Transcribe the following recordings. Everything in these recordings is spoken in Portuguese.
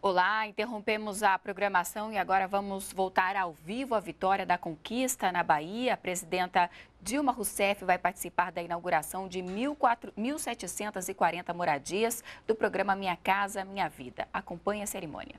Olá, interrompemos a programação e agora vamos voltar ao vivo à vitória da conquista na Bahia. A presidenta Dilma Rousseff vai participar da inauguração de 1.740 moradias do programa Minha Casa Minha Vida. Acompanhe a cerimônia.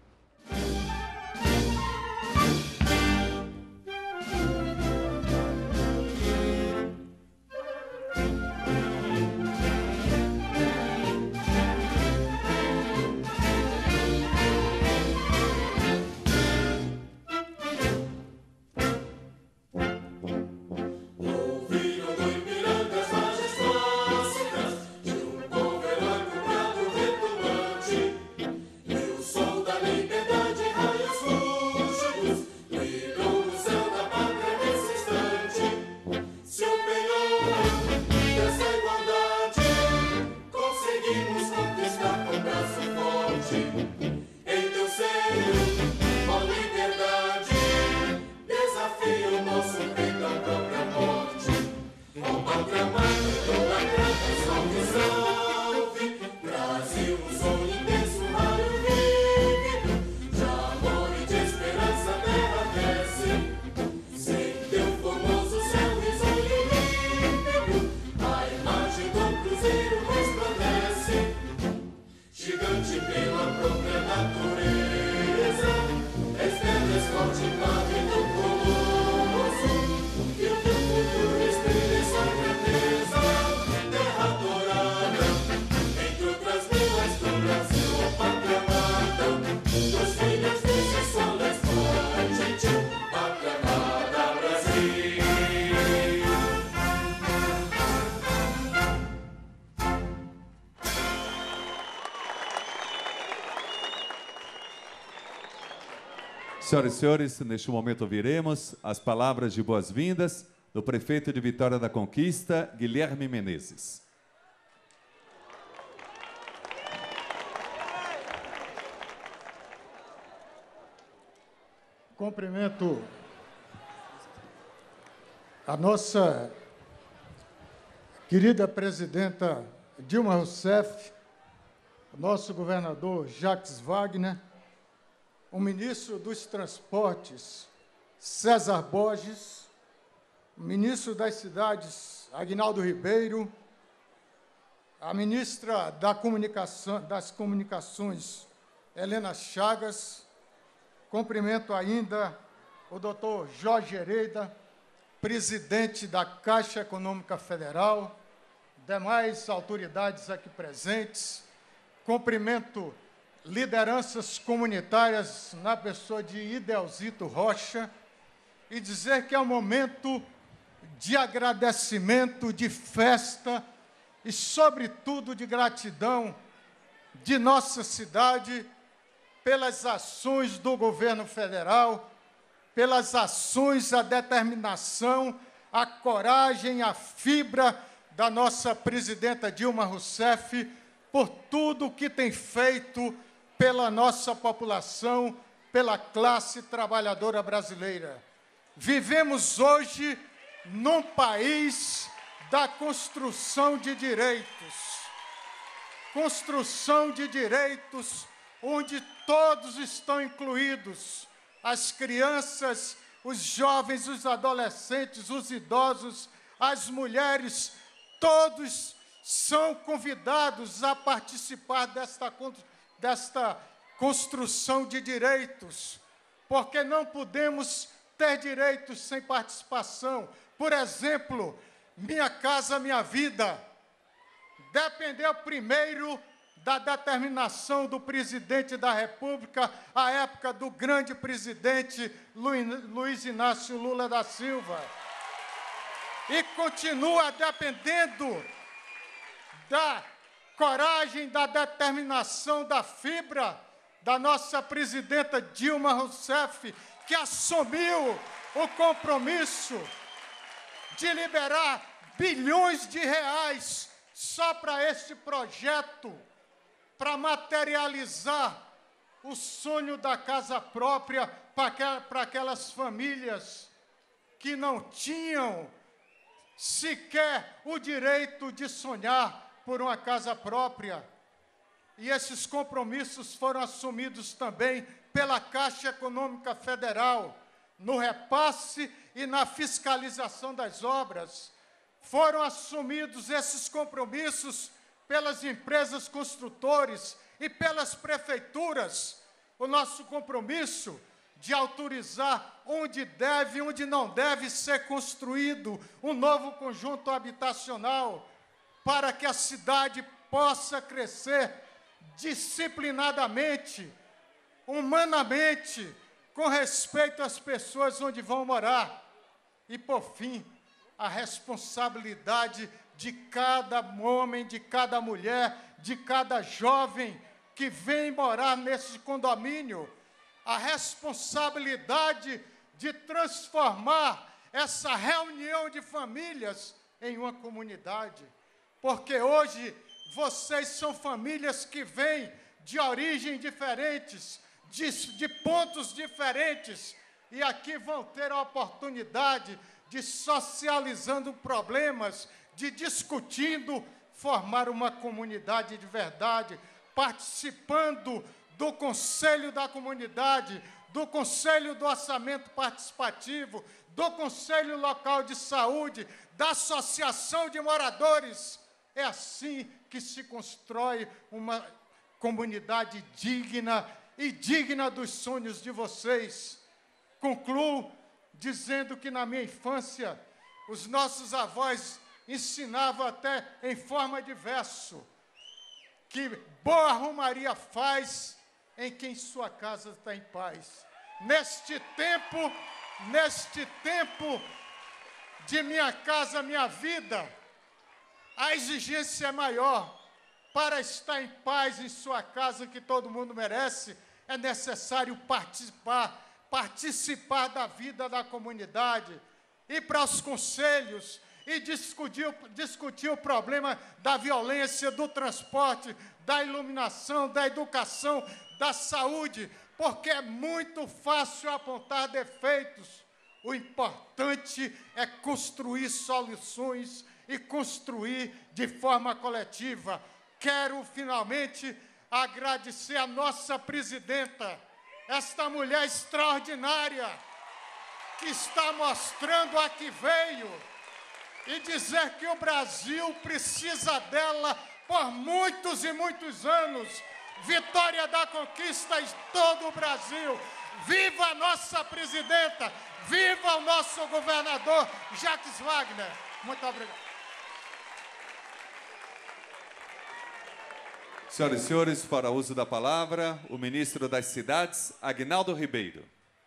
Senhoras e senhores, neste momento ouviremos as palavras de boas-vindas do prefeito de Vitória da Conquista, Guilherme Menezes. Cumprimento a nossa querida presidenta Dilma Rousseff, nosso governador Jacques Wagner, o ministro dos Transportes, César Borges, o ministro das Cidades, Aguinaldo Ribeiro, a ministra das Comunicações, Helena Chagas. Cumprimento ainda o doutor Jorge Hereda, presidente da Caixa Econômica Federal, demais autoridades aqui presentes. Cumprimento lideranças comunitárias na pessoa de Idelzito Rocha e dizer que é um momento de agradecimento, de festa e, sobretudo, de gratidão de nossa cidade pelas ações do governo federal, pelas ações, a determinação, a coragem, a fibra da nossa presidenta Dilma Rousseff, por tudo que tem feito pela nossa população, pela classe trabalhadora brasileira. Vivemos hoje num país da construção de direitos. Construção de direitos onde todos estão incluídos, as crianças, os jovens, os adolescentes, os idosos, as mulheres, todos são convidados a participar desta construção de direitos, porque não podemos ter direitos sem participação. Por exemplo, Minha Casa Minha Vida dependeu primeiro da determinação do presidente da República, à época do grande presidente Luiz Inácio Lula da Silva, e continua dependendo da coragem, da determinação, da fibra da nossa presidenta Dilma Rousseff, que assumiu o compromisso de liberar bilhões de reais só para este projeto, para materializar o sonho da casa própria para aquelas famílias que não tinham sequer o direito de sonhar por uma casa própria. e esses compromissos foram assumidos também pela Caixa Econômica Federal, no repasse e na fiscalização das obras. Foram assumidos esses compromissos pelas empresas construtores e pelas prefeituras. O nosso compromisso de autorizar onde deve e onde não deve ser construído um novo conjunto habitacional, para que a cidade possa crescer disciplinadamente, humanamente, com respeito às pessoas onde vão morar. E, por fim, a responsabilidade de cada homem, de cada mulher, de cada jovem que vem morar nesse condomínio, a responsabilidade de transformar essa reunião de famílias em uma comunidade. Porque hoje vocês são famílias que vêm de origens diferentes, de pontos diferentes, e aqui vão ter a oportunidade de, socializando problemas, de discutindo, formar uma comunidade de verdade, participando do Conselho da Comunidade, do Conselho do Orçamento Participativo, do Conselho Local de Saúde, da Associação de Moradores. É assim que se constrói uma comunidade digna e digna dos sonhos de vocês. Concluo dizendo que, na minha infância, os nossos avós ensinavam até em forma de verso que boa romaria faz em quem sua casa está em paz. Neste tempo de Minha Casa Minha Vida, a exigência é maior. Para estar em paz em sua casa, que todo mundo merece, é necessário participar da vida da comunidade, ir para os conselhos e discutir o problema da violência, do transporte, da iluminação, da educação, da saúde, porque é muito fácil apontar defeitos. O importante é construir soluções e construir de forma coletiva. Quero, finalmente, agradecer a nossa presidenta, esta mulher extraordinária, que está mostrando a que veio, e dizer que o Brasil precisa dela por muitos e muitos anos. Vitória da Conquista em todo o Brasil. Viva a nossa presidenta, viva o nosso governador Jacques Wagner. Muito obrigado. Senhoras e senhores, para uso da palavra, o ministro das Cidades, Aguinaldo Ribeiro.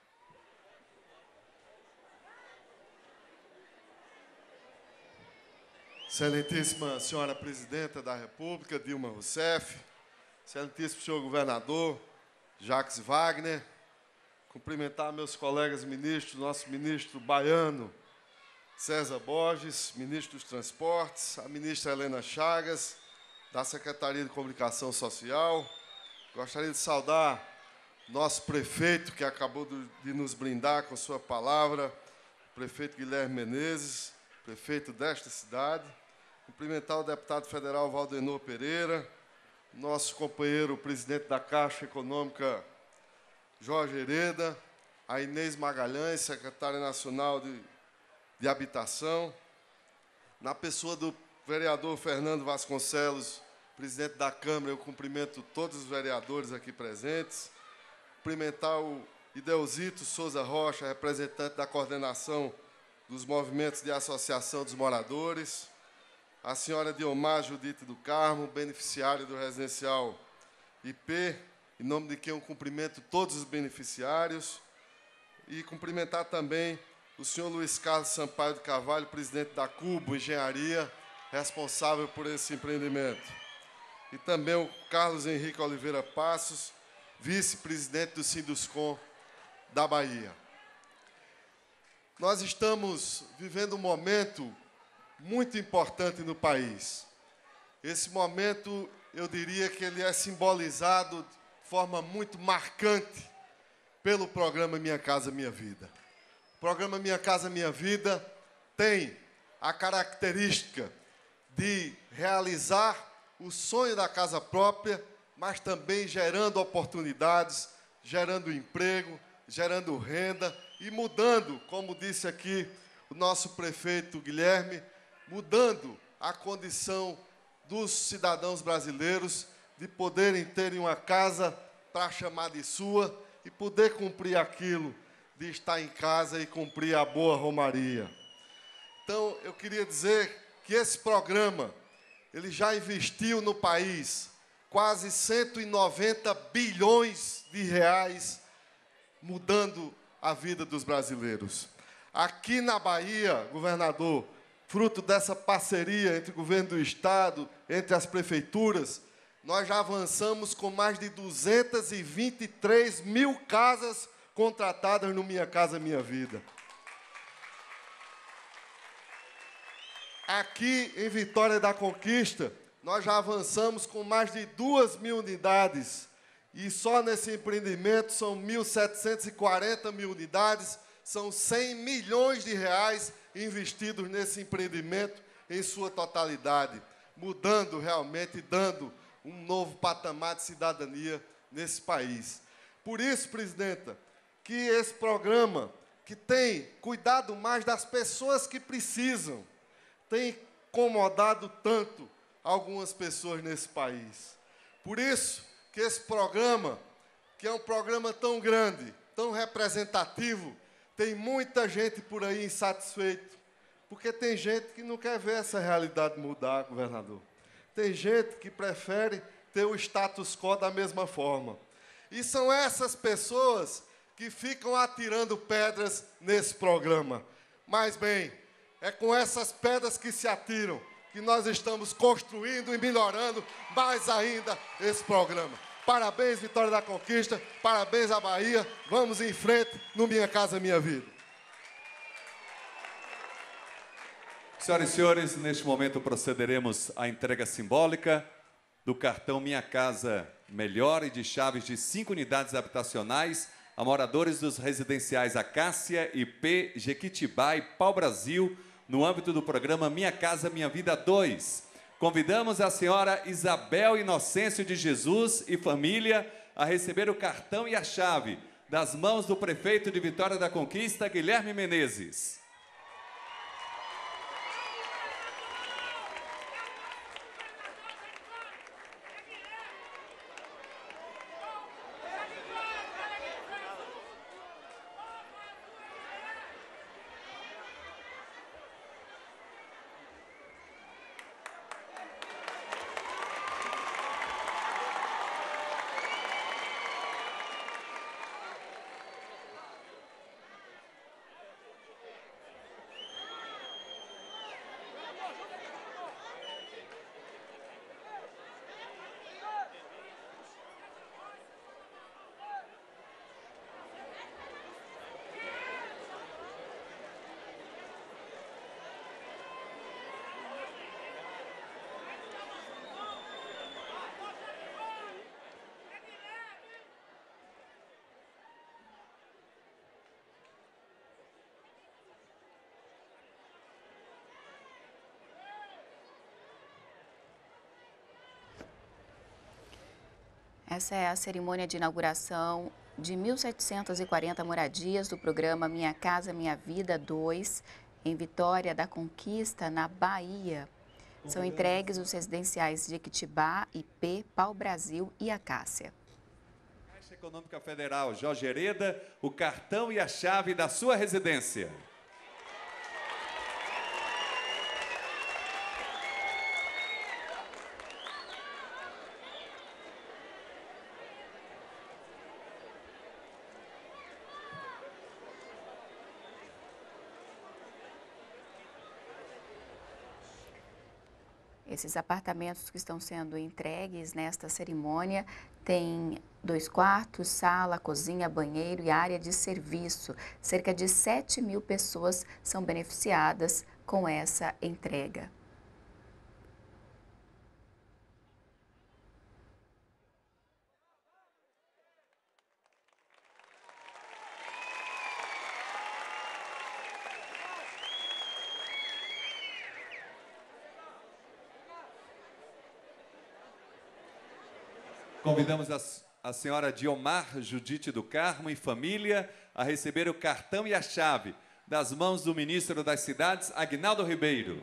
Excelentíssima senhora presidenta da República, Dilma Rousseff, excelentíssimo senhor governador Jacques Wagner, cumprimentar meus colegas ministros, nosso ministro baiano César Borges, ministro dos Transportes, a ministra Helena Chagas, da Secretaria de Comunicação Social. Gostaria de saudar nosso prefeito, que acabou de nos brindar com sua palavra, o prefeito Guilherme Menezes, prefeito desta cidade. Cumprimentar o deputado federal Valdenor Pereira, nosso companheiro, o presidente da Caixa Econômica, Jorge Hereda, a Inês Magalhães, secretária nacional de Habitação, na pessoa do vereador Fernando Vasconcelos, presidente da Câmara. Eu cumprimento todos os vereadores aqui presentes. Cumprimentar o Ideuzito Souza Rocha, representante da coordenação dos movimentos de associação dos moradores. A senhora Diomar Judite do Carmo, beneficiária do residencial IP, em nome de quem eu cumprimento todos os beneficiários. E cumprimentar também o senhor Luiz Carlos Sampaio de Carvalho, presidente da Cubo Engenharia, responsável por esse empreendimento. E também o Carlos Henrique Oliveira Passos, vice-presidente do Sinduscom da Bahia. Nós estamos vivendo um momento muito importante no país. Esse momento, eu diria que ele é simbolizado de forma muito marcante pelo programa Minha Casa Minha Vida. O programa Minha Casa Minha Vida tem a característica de realizar o sonho da casa própria mas também gerando oportunidades, gerando emprego, gerando renda e mudando, como disse aqui o nosso prefeito Guilherme, mudando a condição dos cidadãos brasileiros de poderem terem uma casa para chamar de sua e poder cumprir aquilo de estar em casa e cumprir a boa romaria. Então, eu queria dizer que esse programa, ele já investiu no país quase 190 bilhões de reais, mudando a vida dos brasileiros. Aqui na Bahia, governador, fruto dessa parceria entre o governo do Estado, entre as prefeituras, nós já avançamos com mais de 223 mil casas contratadas no Minha Casa Minha Vida. Aqui em Vitória da Conquista, nós já avançamos com mais de 2.000 unidades. E só nesse empreendimento são 1.740 mil unidades, são 100 milhões de reais investidos nesse empreendimento em sua totalidade, mudando realmente, dando um novo patamar de cidadania nesse país. Por isso, presidenta, que esse programa, que tem cuidado mais das pessoas que precisam, tem incomodado tanto algumas pessoas nesse país. Por isso que esse programa, que é um programa tão grande, tão representativo, tem muita gente por aí insatisfeita, porque tem gente que não quer ver essa realidade mudar, governador. Tem gente que prefere ter o status quo da mesma forma. E são essas pessoas que ficam atirando pedras nesse programa. Mas, bem, é com essas pedras que se atiram que nós estamos construindo e melhorando mais ainda esse programa. Parabéns, Vitória da Conquista, parabéns à Bahia, vamos em frente no Minha Casa Minha Vida. Senhoras e senhores, neste momento procederemos à entrega simbólica do cartão Minha Casa Melhor e de chaves de 5 unidades habitacionais a moradores dos residenciais Acácia, IP, Jequitibá e Pau Brasil, no âmbito do programa Minha Casa Minha Vida 2. Convidamos a senhora Isabel Inocêncio de Jesus e família a receber o cartão e a chave das mãos do prefeito de Vitória da Conquista, Guilherme Menezes. Essa é a cerimônia de inauguração de 1.740 moradias do programa Minha Casa Minha Vida 2, em Vitória da Conquista, na Bahia. São entregues os residenciais de Jequitibá, IP, Pau Brasil e Acácia. Caixa Econômica Federal, Jorge Hereda, o cartão e a chave da sua residência. Esses apartamentos que estão sendo entregues nesta cerimônia têm 2 quartos, sala, cozinha, banheiro e área de serviço. Cerca de 7.000 pessoas são beneficiadas com essa entrega. Convidamos a senhora Diomar Judite do Carmo e família a receber o cartão e a chave das mãos do ministro das Cidades, Aguinaldo Ribeiro.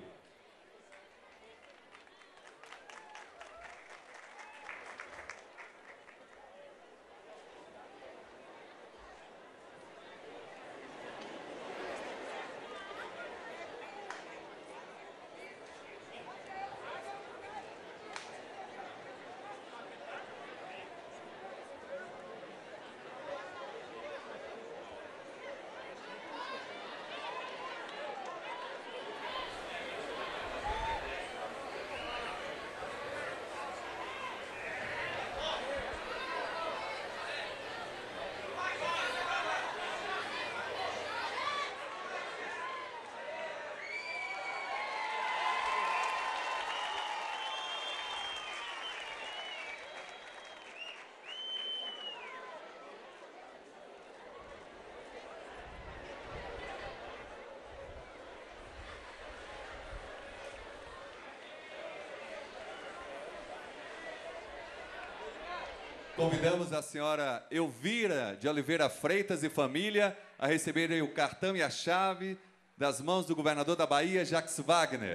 Convidamos a senhora Elvira de Oliveira Freitas e família a receberem o cartão e a chave das mãos do governador da Bahia, Jacques Wagner.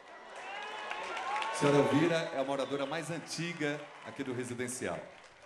A senhora Elvira é a moradora mais antiga aqui do residencial.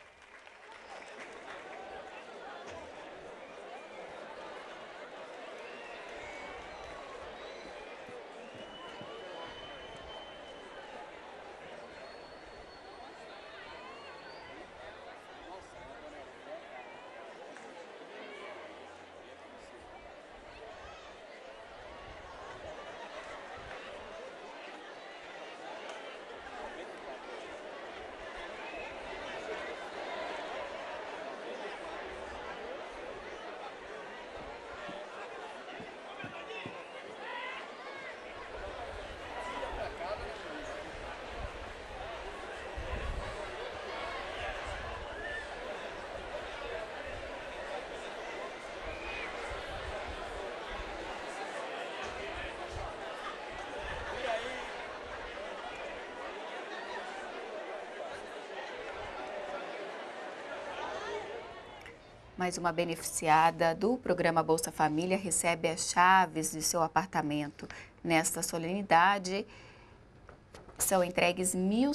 Mais uma beneficiada do programa Bolsa Família recebe as chaves de seu apartamento. Nesta solenidade, são entregues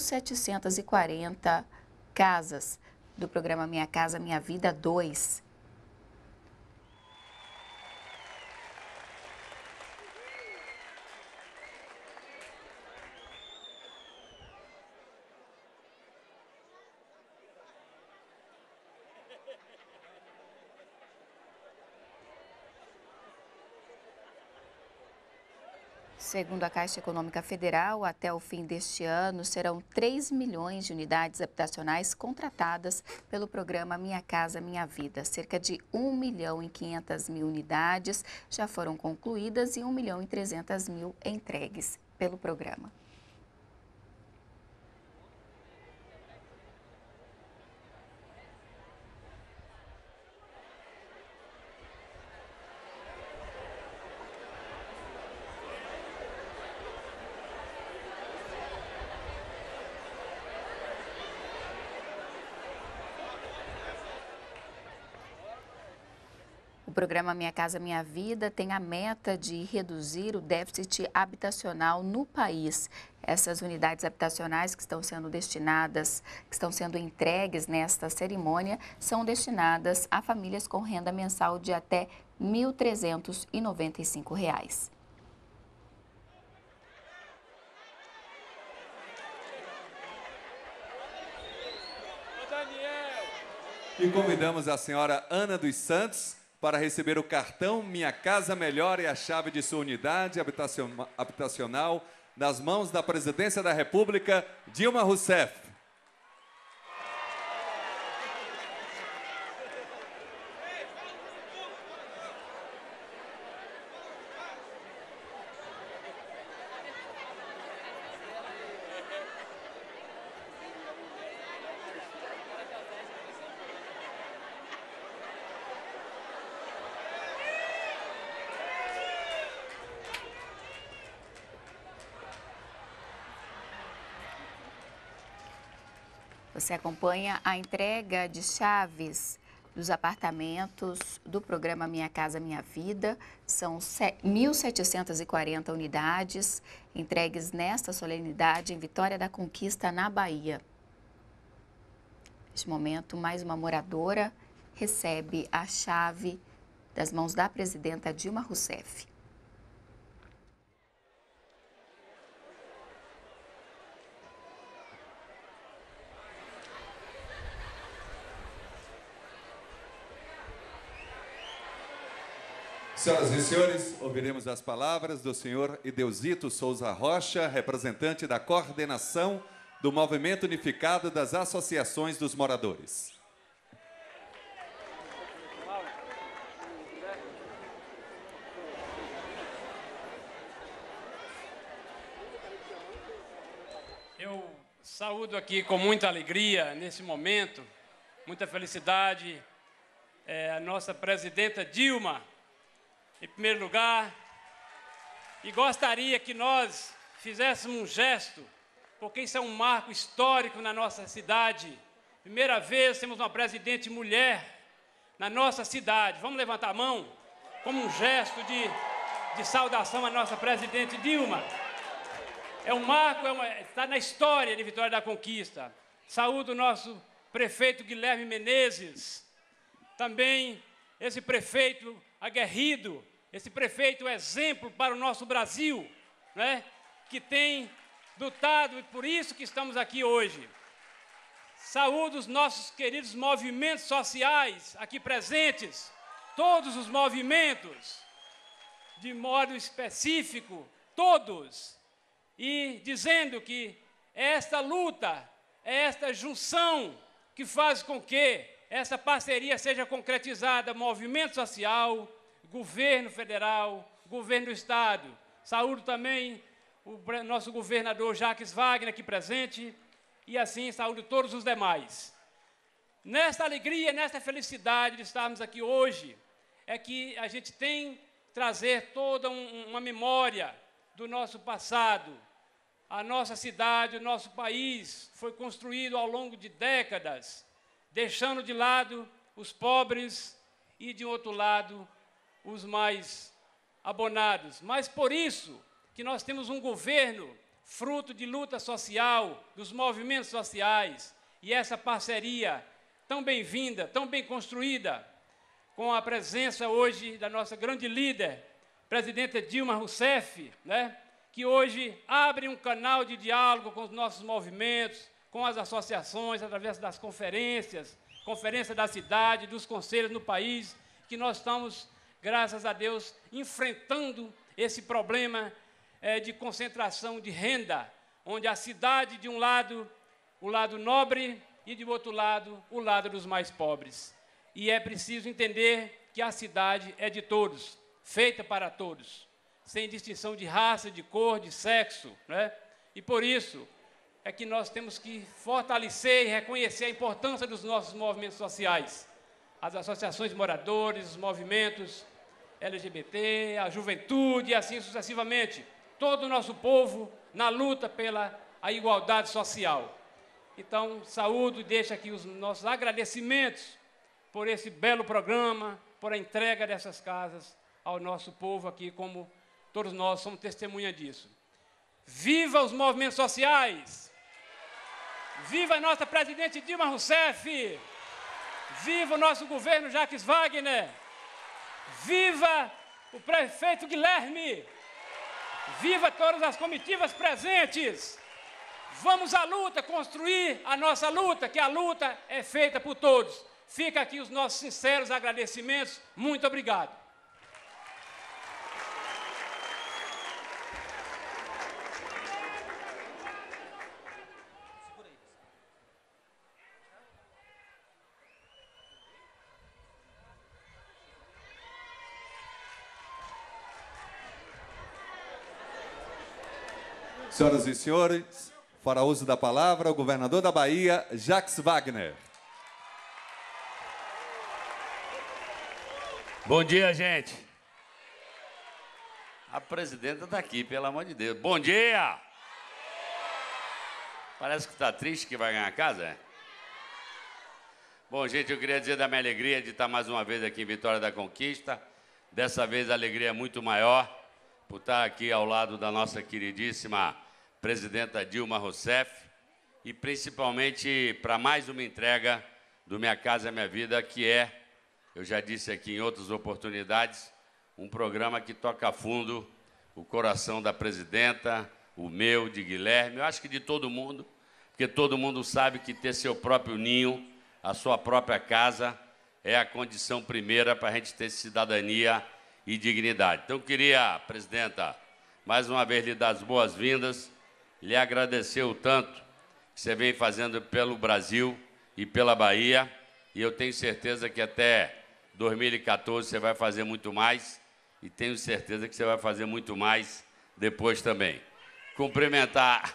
1.740 casas do programa Minha Casa Minha Vida 2. Segundo a Caixa Econômica Federal, até o fim deste ano, serão 3 milhões de unidades habitacionais contratadas pelo programa Minha Casa Minha Vida. Cerca de 1.500.000 unidades já foram concluídas e 1.300.000 entregues pelo programa. O programa Minha Casa Minha Vida tem a meta de reduzir o déficit habitacional no país. Essas unidades habitacionais que estão sendo destinadas, que estão sendo entregues nesta cerimônia, são destinadas a famílias com renda mensal de até R$ 1.395. E convidamos a senhora Ana dos Santos para receber o cartão Minha Casa Melhor e a chave de sua unidade habitacional nas mãos da Presidência da República, Dilma Rousseff. Você acompanha a entrega de chaves dos apartamentos do programa Minha Casa Minha Vida. São 1.740 unidades entregues nesta solenidade em Vitória da Conquista, na Bahia. Neste momento, mais uma moradora recebe a chave das mãos da presidenta Dilma Rousseff. Senhoras e senhores, ouviremos as palavras do senhor Edeusito Souza Rocha, representante da coordenação do Movimento Unificado das Associações dos Moradores. Eu saúdo aqui com muita alegria, nesse momento, muita felicidade, a nossa presidenta Dilma, em primeiro lugar, e gostaria que nós fizéssemos um gesto, porque isso é um marco histórico na nossa cidade. Primeira vez temos uma presidente mulher na nossa cidade. Vamos levantar a mão como um gesto de saudação à nossa presidente Dilma. É um marco, está na história de Vitória da Conquista. Saúdo o nosso prefeito Guilherme Menezes, também esse prefeito aguerrido, esse prefeito exemplo para o nosso Brasil, né, que tem lutado, e por isso que estamos aqui hoje. Saúdo os nossos queridos movimentos sociais aqui presentes, todos os movimentos, de modo específico, todos, e dizendo que esta luta, esta junção que faz com que essa parceria seja concretizada, movimento social, governo federal, governo do Estado. Saúdo também o nosso governador Jacques Wagner aqui presente, e assim saúdo todos os demais. Nesta alegria, nesta felicidade de estarmos aqui hoje, é que a gente tem que trazer toda uma memória do nosso passado. A nossa cidade, o nosso país foi construído ao longo de décadas, deixando de lado os pobres e, de outro lado, os mais abonados. Mas por isso que nós temos um governo fruto de luta social, dos movimentos sociais, e essa parceria tão bem-vinda, tão bem construída, com a presença hoje da nossa grande líder, presidenta Dilma Rousseff, né, que hoje abre um canal de diálogo com os nossos movimentos, com as associações, através das conferências, conferência da cidade, dos conselhos no país, que nós estamos, graças a Deus, enfrentando esse problema de concentração de renda, onde a cidade, de um lado, o lado nobre, e, de outro lado, o lado dos mais pobres. E é preciso entender que a cidade é de todos, feita para todos, sem distinção de raça, de cor, de sexo, né? E por isso é que nós temos que fortalecer e reconhecer a importância dos nossos movimentos sociais, as associações de moradores, os movimentos LGBT, a juventude e assim sucessivamente, todo o nosso povo na luta pela igualdade social. Então, saúdo e deixo aqui os nossos agradecimentos por esse belo programa, por a entrega dessas casas ao nosso povo aqui, como todos nós somos testemunha disso. Viva os movimentos sociais! Viva a nossa presidente Dilma Rousseff! Viva o nosso governo Jacques Wagner! Viva o prefeito Guilherme! Viva todas as comitivas presentes! Vamos à luta, construir a nossa luta, que a luta é feita por todos. Fica aqui os nossos sinceros agradecimentos. Muito obrigado. Senhoras e senhores, para uso da palavra, o governador da Bahia, Jacques Wagner. Bom dia, gente. A presidenta está aqui, pelo amor de Deus. Bom dia! Parece que está triste que vai ganhar a casa, é? Bom, gente, eu queria dizer da minha alegria de estar mais uma vez aqui em Vitória da Conquista. Dessa vez a alegria é muito maior por estar aqui ao lado da nossa queridíssima presidenta Dilma Rousseff e principalmente para mais uma entrega do Minha Casa Minha Vida, que é, eu já disse aqui em outras oportunidades, um programa que toca a fundo o coração da presidenta, o meu, de Guilherme, eu acho que de todo mundo, porque todo mundo sabe que ter seu próprio ninho, a sua própria casa, é a condição primeira para a gente ter cidadania e dignidade. Então, eu queria, presidenta, mais uma vez lhe dar as boas-vindas, lhe agradecer o tanto que você vem fazendo pelo Brasil e pela Bahia, e eu tenho certeza que até 2014 você vai fazer muito mais, e tenho certeza que você vai fazer muito mais depois também. Cumprimentar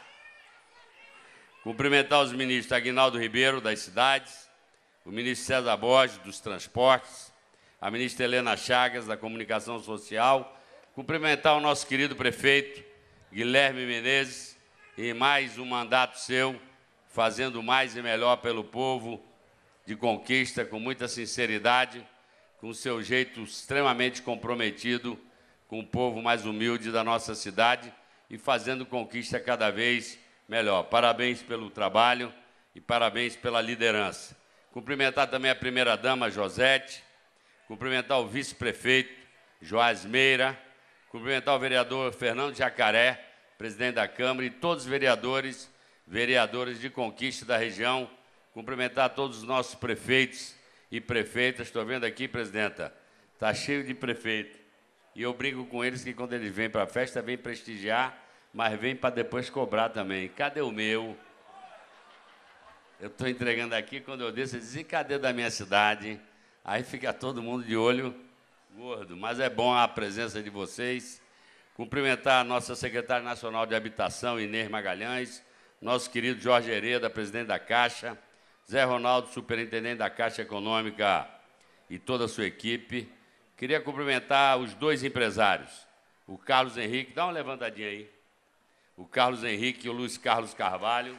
os ministros Aguinaldo Ribeiro, das cidades, o ministro César Borges, dos transportes, a ministra Helena Chagas, da comunicação social, cumprimentar o nosso querido prefeito, Guilherme Menezes, e mais um mandato seu, fazendo mais e melhor pelo povo de Conquista, com muita sinceridade, com o seu jeito extremamente comprometido com o povo mais humilde da nossa cidade e fazendo Conquista cada vez melhor. Parabéns pelo trabalho e parabéns pela liderança. Cumprimentar também a primeira-dama, Josete, cumprimentar o vice-prefeito, Joás Meira, cumprimentar o vereador Fernando Jacaré, presidente da Câmara, e todos os vereadores de Conquista da região, cumprimentar todos os nossos prefeitos e prefeitas. Estou vendo aqui, presidenta, está cheio de prefeito. E eu brinco com eles que quando eles vêm para a festa, vêm prestigiar, mas vêm para depois cobrar também. Cadê o meu? Eu estou entregando aqui, quando eu desço, eles dizem, cadê da minha cidade? Aí fica todo mundo de olho gordo. Mas é bom a presença de vocês. Cumprimentar a nossa secretária nacional de Habitação, Inês Magalhães, nosso querido Jorge Hereda, presidente da Caixa, Zé Ronaldo, superintendente da Caixa Econômica e toda a sua equipe. Queria cumprimentar os dois empresários, o Carlos Henrique, dá uma levantadinha aí, o Carlos Henrique e o Luiz Carlos Carvalho.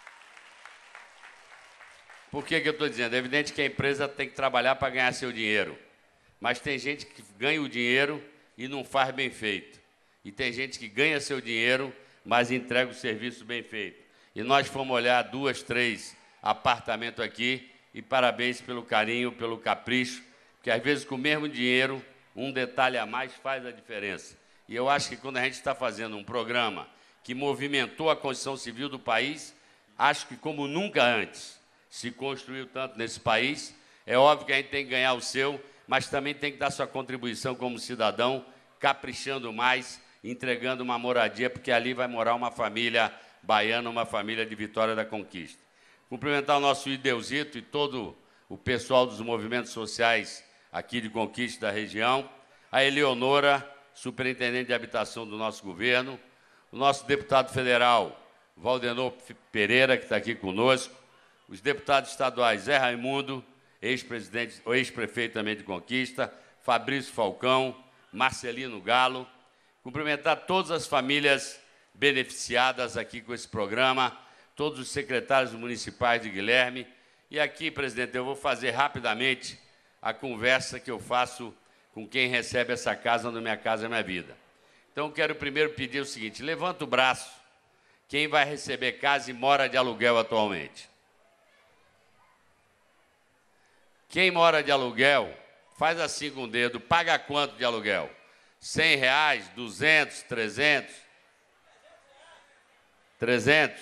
Por que eu estou dizendo? É evidente que a empresa tem que trabalhar para ganhar seu dinheiro, mas tem gente que ganha o dinheiro e não faz bem feito. E tem gente que ganha seu dinheiro, mas entrega o serviço bem feito. E nós fomos olhar 2, 3 apartamentos aqui, e parabéns pelo carinho, pelo capricho, porque às vezes com o mesmo dinheiro, um detalhe a mais faz a diferença. E eu acho que quando a gente está fazendo um programa que movimentou a construção civil do país, acho que como nunca antes se construiu tanto nesse país, é óbvio que a gente tem que ganhar o seu, mas também tem que dar sua contribuição como cidadão, caprichando mais, entregando uma moradia, porque ali vai morar uma família baiana, uma família de Vitória da Conquista. Cumprimentar o nosso Ideuzito e todo o pessoal dos movimentos sociais aqui de Conquista da região, a Eleonora, superintendente de habitação do nosso governo, o nosso deputado federal, Valdenor Pereira, que está aqui conosco, os deputados estaduais Zé Raimundo, ex-presidente, ou ex-prefeito também de Conquista, Fabrício Falcão, Marcelino Galo, cumprimentar todas as famílias beneficiadas aqui com esse programa, todos os secretários municipais de Guilherme. E aqui, presidente, eu vou fazer rapidamente a conversa que eu faço com quem recebe essa casa no Minha Casa Minha Vida. Então, quero primeiro pedir o seguinte, levanta o braço, quem vai receber casa e mora de aluguel atualmente. Quem mora de aluguel, faz assim com o dedo, paga quanto de aluguel? R$100, 200, 300? 300?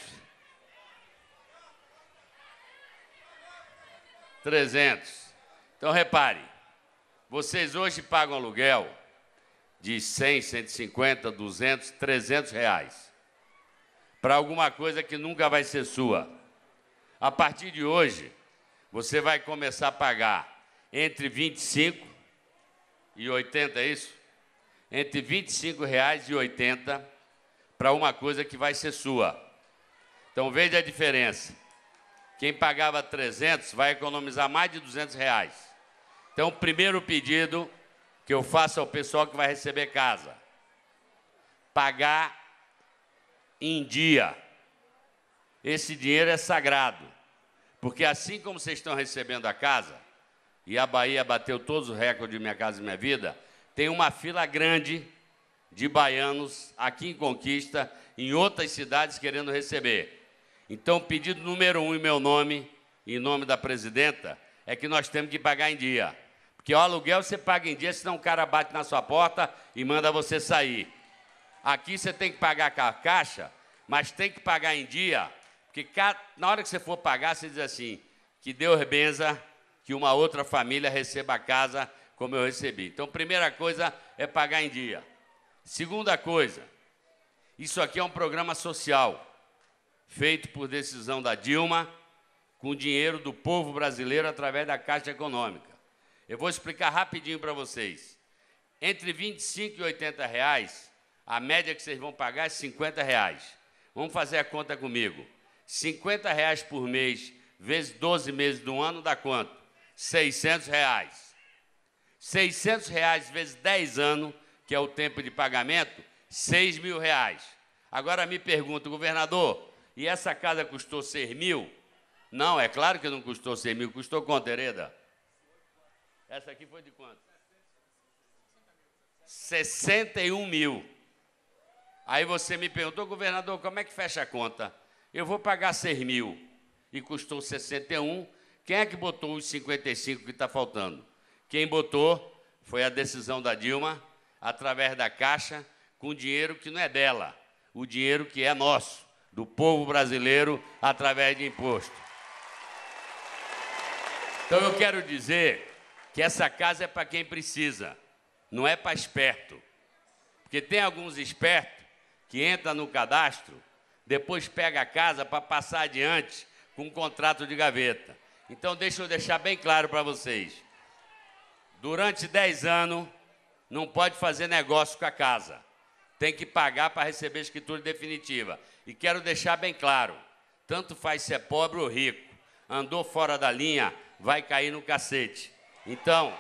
300. Então, repare, vocês hoje pagam aluguel de 100, 150, 200, 300 reais para alguma coisa que nunca vai ser sua. A partir de hoje, você vai começar a pagar entre 25 e 80, é isso? Entre R$25,80 para uma coisa que vai ser sua. Então, veja a diferença. Quem pagava 300 vai economizar mais de R$200. Então, o primeiro pedido que eu faço ao pessoal que vai receber casa, pagar em dia. Esse dinheiro é sagrado. Porque assim como vocês estão recebendo a casa, e a Bahia bateu todos os recordes de Minha Casa Minha Vida, tem uma fila grande de baianos aqui em Conquista, em outras cidades querendo receber. Então, o pedido número 1 em meu nome, em nome da presidenta, é que nós temos que pagar em dia. Porque o aluguel você paga em dia, senão o cara bate na sua porta e manda você sair. Aqui você tem que pagar com a caixa, mas tem que pagar em dia, porque na hora que você for pagar, você diz assim, que Deus benza, que uma outra família receba a casa como eu recebi. Então, primeira coisa é pagar em dia. Segunda coisa, isso aqui é um programa social, feito por decisão da Dilma, com dinheiro do povo brasileiro através da Caixa Econômica. Eu vou explicar rapidinho para vocês. Entre R$ 25 e R$ 80, a média que vocês vão pagar é R$ 50. Vamos fazer a conta comigo. R$ 50 por mês, vezes 12 meses do ano, dá quanto? R$ 600. R$ 600 vezes 10 anos, que é o tempo de pagamento, R$ 6.000. Agora me pergunta, governador, e essa casa custou 6 mil? Não, é claro que não custou 6 mil. Custou quanto, Hereda? Essa aqui foi de quanto? 61 mil. Aí você me perguntou, governador, como é que fecha a conta? Eu vou pagar 6 mil e custou 61. Quem é que botou os 55 que está faltando? Quem botou foi a decisão da Dilma, através da Caixa, com dinheiro que não é dela, o dinheiro que é nosso, do povo brasileiro, através de imposto. Então, eu quero dizer que essa casa é para quem precisa, não é para esperto. Porque tem alguns espertos que entram no cadastro, depois pega a casa para passar adiante com um contrato de gaveta. Então, deixa eu deixar bem claro para vocês. Durante 10 anos, não pode fazer negócio com a casa. Tem que pagar para receber a escritura definitiva. E quero deixar bem claro, tanto faz se é pobre ou rico, andou fora da linha, vai cair no cacete. Então,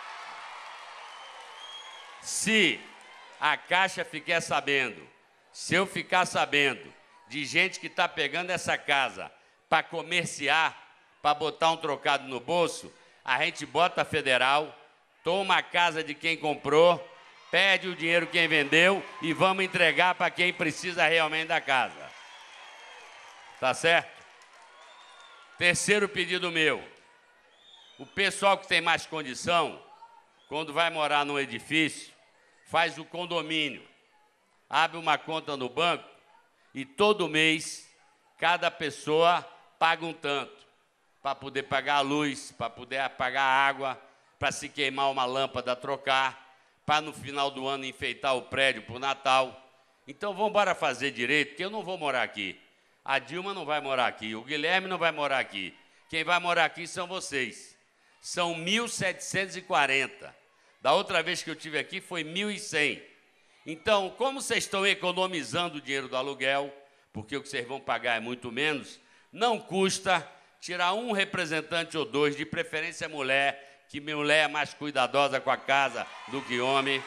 se a Caixa ficar sabendo, se eu ficar sabendo de gente que está pegando essa casa para comerciar, para botar um trocado no bolso, a gente bota a federal, toma a casa de quem comprou, pede o dinheiro quem vendeu e vamos entregar para quem precisa realmente da casa. Tá certo? Terceiro pedido meu. O pessoal que tem mais condição, quando vai morar num edifício, faz o condomínio, abre uma conta no banco e todo mês cada pessoa paga um tanto para poder pagar a luz, para poder pagar a água, para se queimar uma lâmpada, trocar, para no final do ano enfeitar o prédio para o Natal. Então vamos embora fazer direito, porque eu não vou morar aqui. A Dilma não vai morar aqui, o Guilherme não vai morar aqui. Quem vai morar aqui são vocês. São 1.740. Da outra vez que eu estive aqui foi 1.100. Então, como vocês estão economizando o dinheiro do aluguel, porque o que vocês vão pagar é muito menos, não custa tirar um representante ou dois, de preferência mulher, que mulher é mais cuidadosa com a casa do que homem.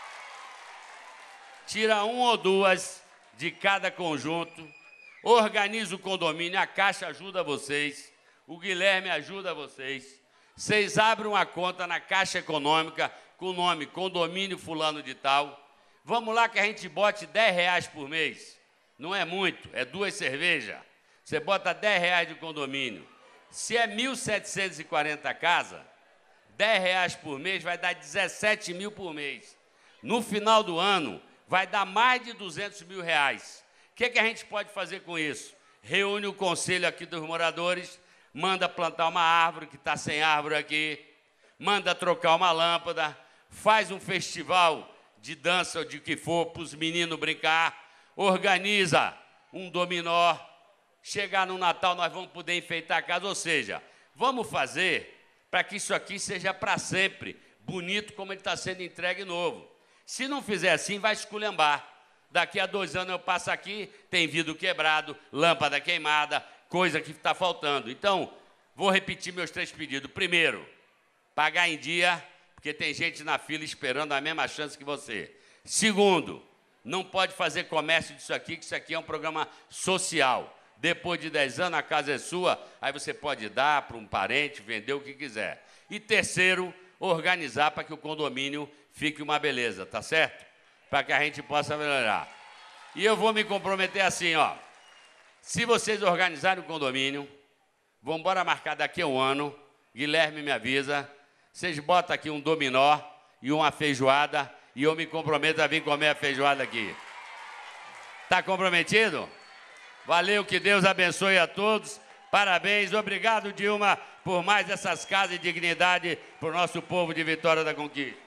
Tira um ou duas de cada conjunto, organiza o condomínio, a Caixa ajuda vocês, o Guilherme ajuda vocês. Vocês abrem uma conta na Caixa Econômica com o nome Condomínio Fulano de Tal. Vamos lá que a gente bote R$10 por mês. Não é muito, é 2 cervejas. Você bota R$10 de condomínio. Se é 1.740 casas, R$10 por mês vai dar 17 mil por mês. No final do ano, vai dar mais de 200 mil reais. O que a gente pode fazer com isso? Reúne o conselho aqui dos moradores, manda plantar uma árvore que está sem árvore aqui, manda trocar uma lâmpada, faz um festival de dança ou de que for para os meninos brincar, organiza um dominó, chegar no Natal nós vamos poder enfeitar a casa, ou seja, vamos fazer para que isso aqui seja para sempre, bonito como ele está sendo entregue novo. Se não fizer assim, vai esculhambar. Daqui a 2 anos eu passo aqui, tem vidro quebrado, lâmpada queimada, coisa que está faltando. Então, vou repetir meus 3 pedidos. Primeiro, pagar em dia, porque tem gente na fila esperando a mesma chance que você. Segundo, não pode fazer comércio disso aqui, que isso aqui é um programa social. Depois de 10 anos, a casa é sua, aí você pode dar para um parente, vender o que quiser. E terceiro, organizar para que o condomínio fique uma beleza, tá certo? Para que a gente possa melhorar. E eu vou me comprometer assim, ó. Se vocês organizarem o condomínio, vamos embora marcar daqui a um ano, Guilherme me avisa, vocês botam aqui um dominó e uma feijoada, e eu me comprometo a vir comer a feijoada aqui. Tá comprometido? Valeu, que Deus abençoe a todos. Parabéns, obrigado, Dilma, por mais essas casas de dignidade para o nosso povo de Vitória da Conquista.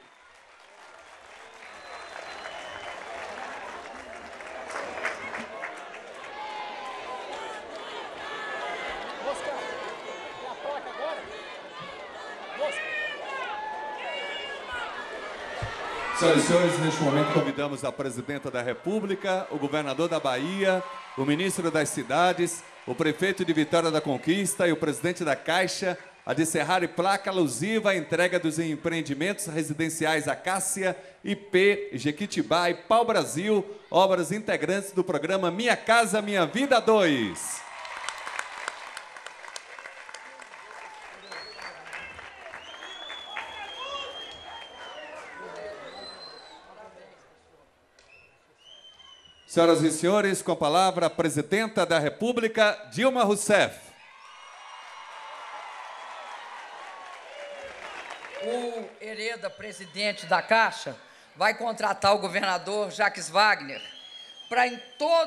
Senhoras e senhores, neste momento convidamos a Presidenta da República, o Governador da Bahia, o Ministro das Cidades, o Prefeito de Vitória da Conquista e o Presidente da Caixa a descerrar placa alusiva à entrega dos empreendimentos residenciais Acácia, IP, Jequitibá e Pau Brasil, obras integrantes do programa Minha Casa Minha Vida 2. Senhoras e senhores, com a palavra a Presidenta da República, Dilma Rousseff. O Hereda, presidente da Caixa, vai contratar o governador Jacques Wagner para, em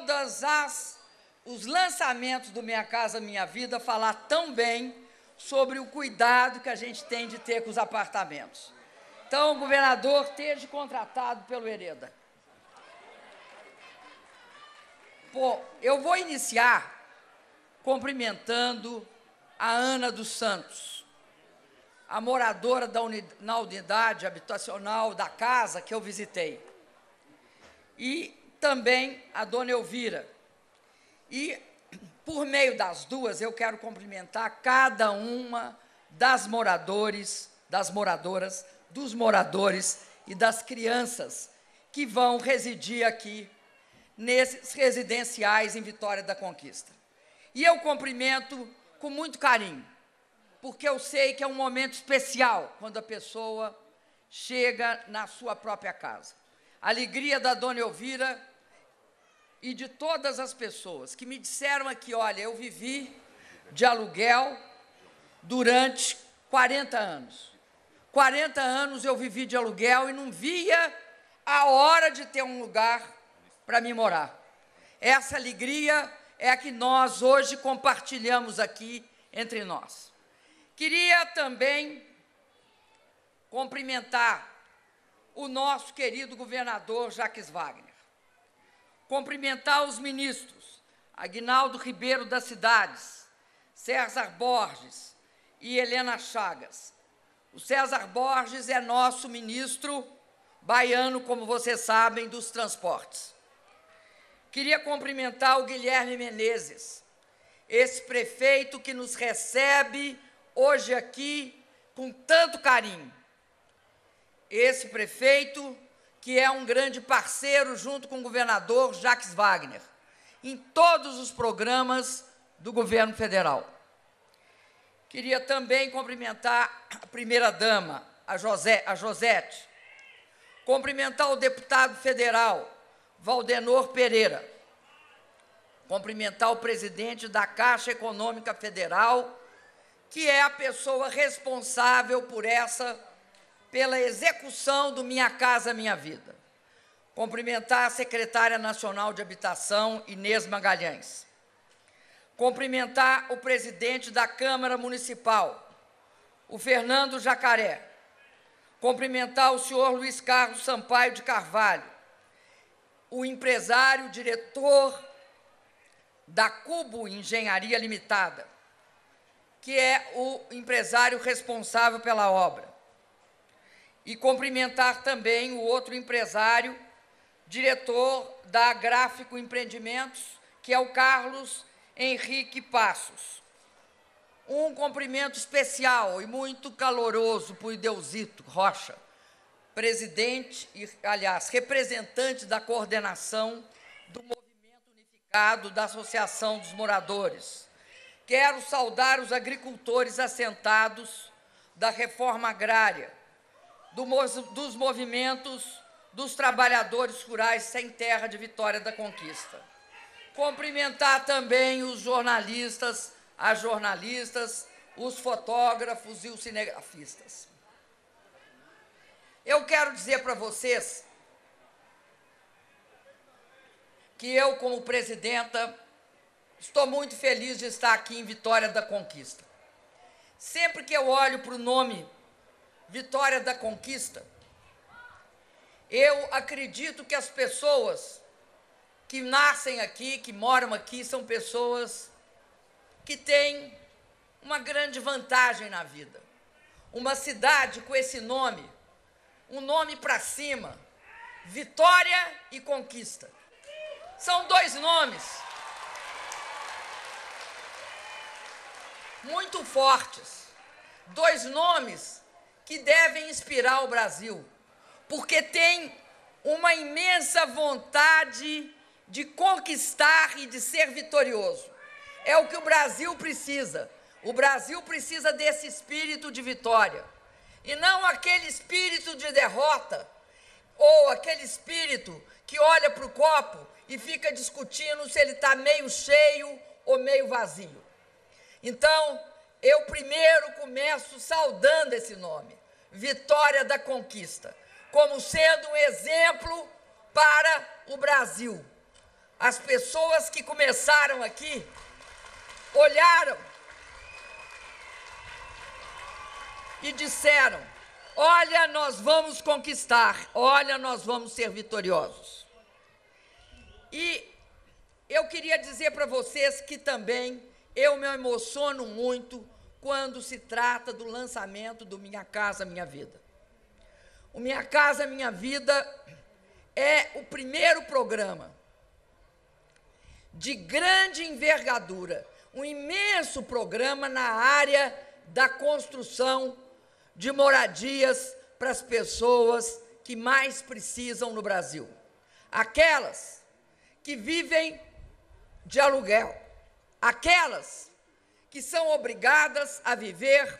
os lançamentos do Minha Casa Minha Vida, falar tão bem sobre o cuidado que a gente tem de ter com os apartamentos. Então, o governador esteja contratado pelo Hereda. Eu vou iniciar cumprimentando a Ana dos Santos, a moradora na unidade habitacional da casa que eu visitei, e também a dona Elvira. E, por meio das duas, eu quero cumprimentar cada uma das moradoras, dos moradores e das crianças que vão residir aqui nesses residenciais em Vitória da Conquista. E eu cumprimento com muito carinho, porque eu sei que é um momento especial quando a pessoa chega na sua própria casa. A alegria da dona Elvira e de todas as pessoas que me disseram aqui, olha, eu vivi de aluguel durante 40 anos. 40 anos eu vivi de aluguel e não via a hora de ter um lugar para me morar. Essa alegria é a que nós hoje compartilhamos aqui entre nós. Queria também cumprimentar o nosso querido governador Jacques Wagner, cumprimentar os ministros Aguinaldo Ribeiro das Cidades, César Borges e Helena Chagas. O César Borges é nosso ministro baiano, como vocês sabem, dos transportes. Queria cumprimentar o Guilherme Menezes, esse prefeito que nos recebe hoje aqui com tanto carinho. Esse prefeito que é um grande parceiro junto com o governador Jacques Wagner, em todos os programas do governo federal. Queria também cumprimentar a primeira-dama, a Josete, cumprimentar o deputado federal, Valdenor Pereira, cumprimentar o presidente da Caixa Econômica Federal, que é a pessoa responsável pela execução do Minha Casa Minha Vida. Cumprimentar a secretária nacional de Habitação, Inês Magalhães. Cumprimentar o presidente da Câmara Municipal, o Fernando Jacaré. Cumprimentar o senhor Luiz Carlos Sampaio de Carvalho, o empresário, diretor da Cubo Engenharia Limitada, que é o empresário responsável pela obra. E cumprimentar também o outro empresário, diretor da Gráfico Empreendimentos, que é o Carlos Henrique Passos. Um cumprimento especial e muito caloroso para o Ideuzito Rocha, presidente e, aliás, representante da coordenação do Movimento Unificado da Associação dos Moradores. Quero saudar os agricultores assentados da reforma agrária, dos movimentos dos trabalhadores rurais sem terra de Vitória da Conquista. Cumprimentar também os jornalistas, as jornalistas, os fotógrafos e os cinegrafistas. Eu quero dizer para vocês que eu, como presidenta, estou muito feliz de estar aqui em Vitória da Conquista. Sempre que eu olho para o nome Vitória da Conquista, eu acredito que as pessoas que nascem aqui, que moram aqui, são pessoas que têm uma grande vantagem na vida. Uma cidade com esse nome, um nome para cima, Vitória e Conquista. São dois nomes muito fortes, dois nomes que devem inspirar o Brasil, porque tem uma imensa vontade de conquistar e de ser vitorioso. É o que o Brasil precisa. O Brasil precisa desse espírito de vitória, e não aquele espírito de derrota, ou aquele espírito que olha para o copo e fica discutindo se ele está meio cheio ou meio vazio. Então, eu primeiro começo saudando esse nome, Vitória da Conquista, como sendo um exemplo para o Brasil. As pessoas que começaram aqui olharam e disseram: olha, nós vamos conquistar, olha, nós vamos ser vitoriosos. E eu queria dizer para vocês que também eu me emociono muito quando se trata do lançamento do Minha Casa Minha Vida. O Minha Casa Minha Vida é o primeiro programa de grande envergadura, um imenso programa na área da construção de moradias para as pessoas que mais precisam no Brasil. Aquelas que vivem de aluguel, aquelas que são obrigadas a viver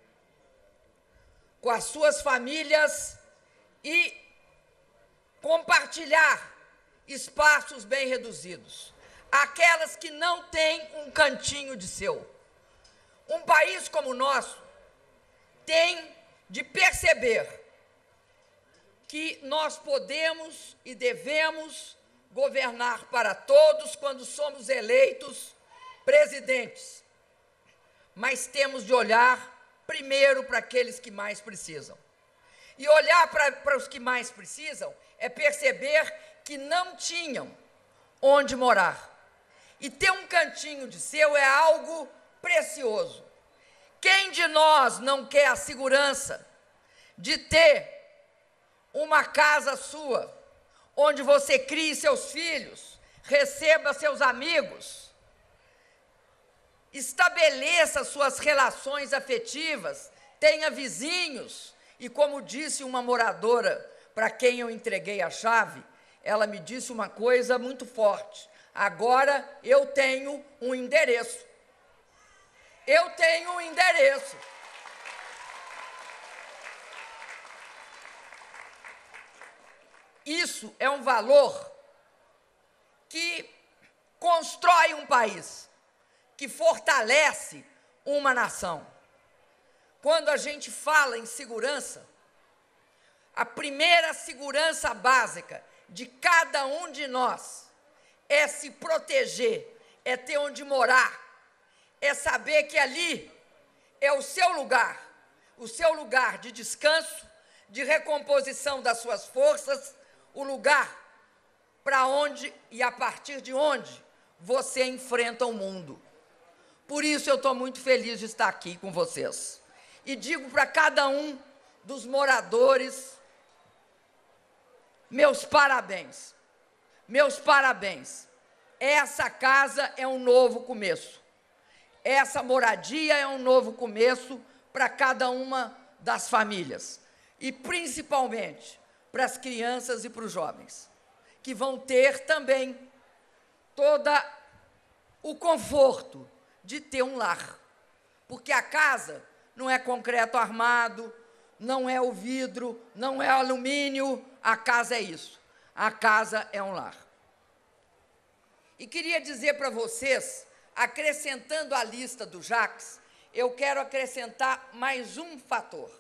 com as suas famílias e compartilhar espaços bem reduzidos, aquelas que não têm um cantinho de seu. Um país como o nosso tem de perceber que nós podemos e devemos governar para todos quando somos eleitos presidentes, mas temos de olhar primeiro para aqueles que mais precisam. E olhar para os que mais precisam é perceber que não tinham onde morar. E ter um cantinho de seu é algo precioso. Quem de nós não quer a segurança de ter uma casa sua, onde você crie seus filhos, receba seus amigos, estabeleça suas relações afetivas, tenha vizinhos? E como disse uma moradora para quem eu entreguei a chave, ela me disse uma coisa muito forte: agora eu tenho um endereço. Eu tenho um endereço. Isso é um valor que constrói um país, que fortalece uma nação. Quando a gente fala em segurança, a primeira segurança básica de cada um de nós é se proteger, é ter onde morar, é saber que ali é o seu lugar de descanso, de recomposição das suas forças, o lugar para onde e a partir de onde você enfrenta o mundo. Por isso eu estou muito feliz de estar aqui com vocês. E digo para cada um dos moradores, meus parabéns, meus parabéns. Essa casa é um novo começo. Essa moradia é um novo começo para cada uma das famílias. E principalmente para as crianças e para os jovens, que vão ter também todo o conforto de ter um lar. Porque a casa não é concreto armado, não é o vidro, não é alumínio, a casa é isso. A casa é um lar. E queria dizer para vocês, acrescentando a lista do Jacques, eu quero acrescentar mais um fator.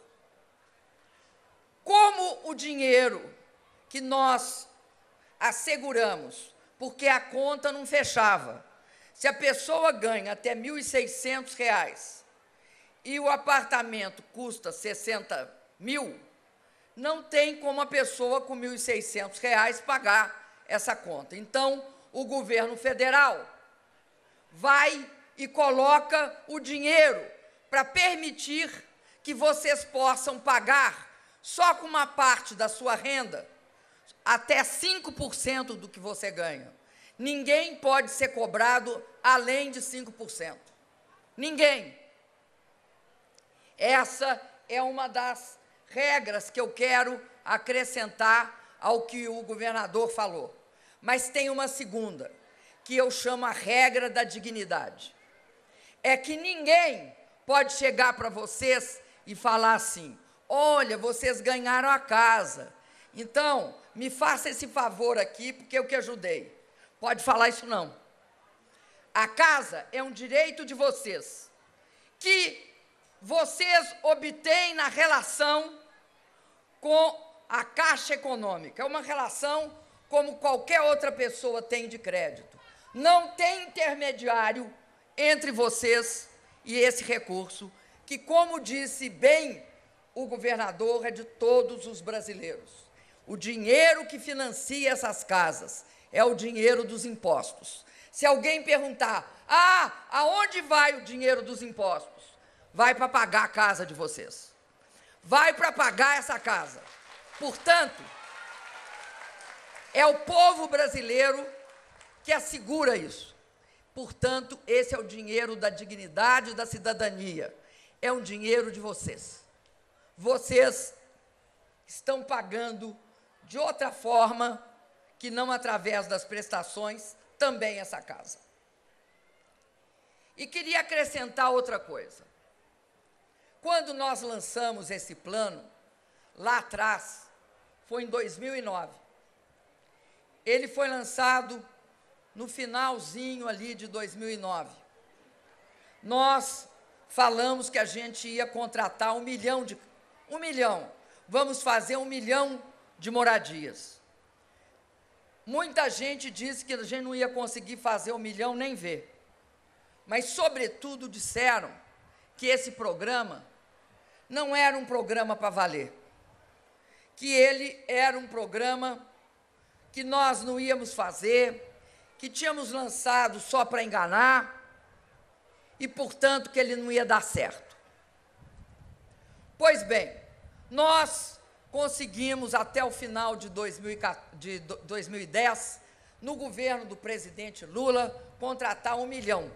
Como o dinheiro que nós asseguramos, porque a conta não fechava, se a pessoa ganha até R$ 1.600 e o apartamento custa 60 mil, não tem como a pessoa com R$ 1.600 pagar essa conta. Então, o governo federal vai e coloca o dinheiro para permitir que vocês possam pagar só com uma parte da sua renda, até 5% do que você ganha. Ninguém pode ser cobrado além de 5%. Ninguém. Essa é uma das regras que eu quero acrescentar ao que o governador falou. Mas tem uma segunda, que eu chamo a regra da dignidade. É que ninguém pode chegar para vocês e falar assim: olha, vocês ganharam a casa, então me faça esse favor aqui, porque eu que ajudei. Pode falar isso não. A casa é um direito de vocês, que vocês obtêm na relação com a Caixa Econômica. É uma relação como qualquer outra pessoa tem de crédito. Não tem intermediário entre vocês e esse recurso, que, como disse bem o governador, é de todos os brasileiros. O dinheiro que financia essas casas é o dinheiro dos impostos. Se alguém perguntar, aonde vai o dinheiro dos impostos? Vai para pagar a casa de vocês. Vai para pagar essa casa. Portanto, é o povo brasileiro que assegura isso. Portanto, esse é o dinheiro da dignidade e da cidadania. É um dinheiro de vocês. Vocês estão pagando de outra forma, que não através das prestações, também essa casa. E queria acrescentar outra coisa. Quando nós lançamos esse plano, lá atrás, foi em 2009. Ele foi lançado no finalzinho ali de 2009. Nós falamos que a gente ia contratar 1 milhão. Vamos fazer 1 milhão de moradias. Muita gente disse que a gente não ia conseguir fazer 1 milhão nem ver. Mas, sobretudo, disseram que esse programa não era um programa para valer, que ele era um programa que nós não íamos fazer, que tínhamos lançado só para enganar e, portanto, que ele não ia dar certo. Pois bem, nós conseguimos, até o final de 2010, no governo do presidente Lula, contratar 1 milhão.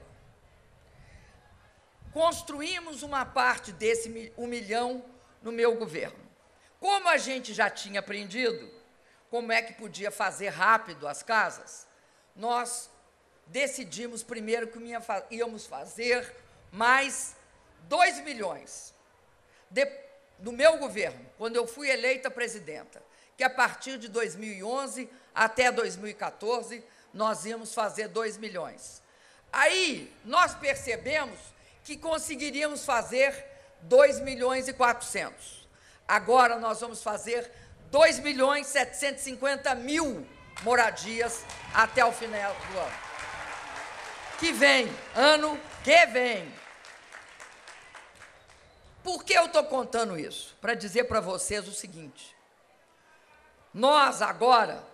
Construímos uma parte desse 1 milhão no meu governo. Como a gente já tinha aprendido como é que podia fazer rápido as casas, nós decidimos primeiro que íamos fazer mais 2 milhões. No meu governo, quando eu fui eleita presidenta, que a partir de 2011 até 2014, nós íamos fazer 2 milhões. Aí, nós percebemos que conseguiríamos fazer 2.400.000. Agora nós vamos fazer 2.750.000 moradias até o final do ano. Ano que vem. Por que eu estou contando isso? Para dizer para vocês o seguinte: nós agora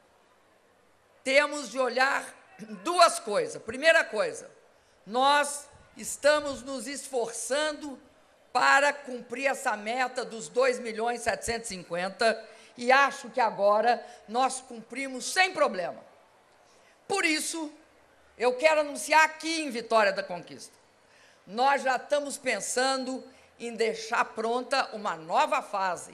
temos de olhar duas coisas. Primeira coisa, nós estamos nos esforçando para cumprir essa meta dos 2.750.000 e acho que agora nós cumprimos sem problema. Por isso, eu quero anunciar aqui em Vitória da Conquista, nós já estamos pensando em deixar pronta uma nova fase,